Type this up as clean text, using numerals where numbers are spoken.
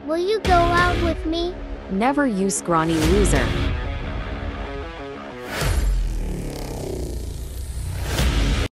Will you go out with me? Never, you scrawny loser.